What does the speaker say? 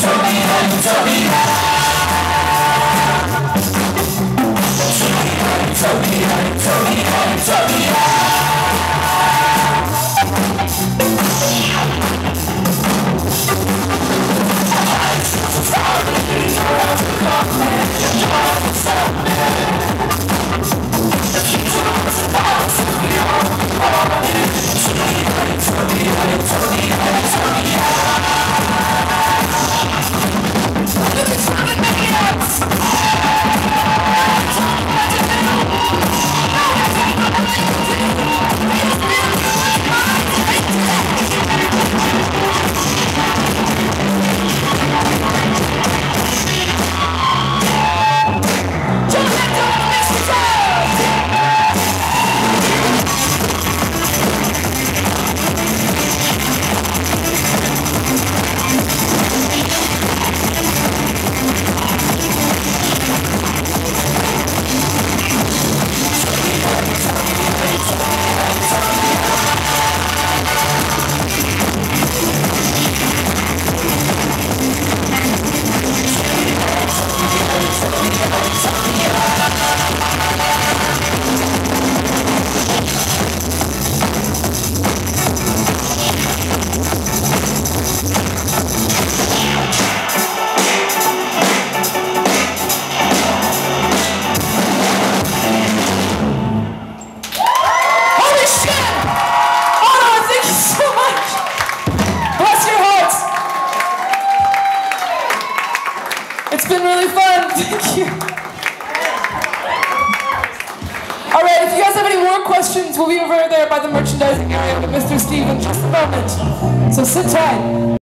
It's been really fun. Thank you. All right, if you guys have any more questions, we'll be over there by the merchandising area with Mr. Steve in just a moment. So sit tight.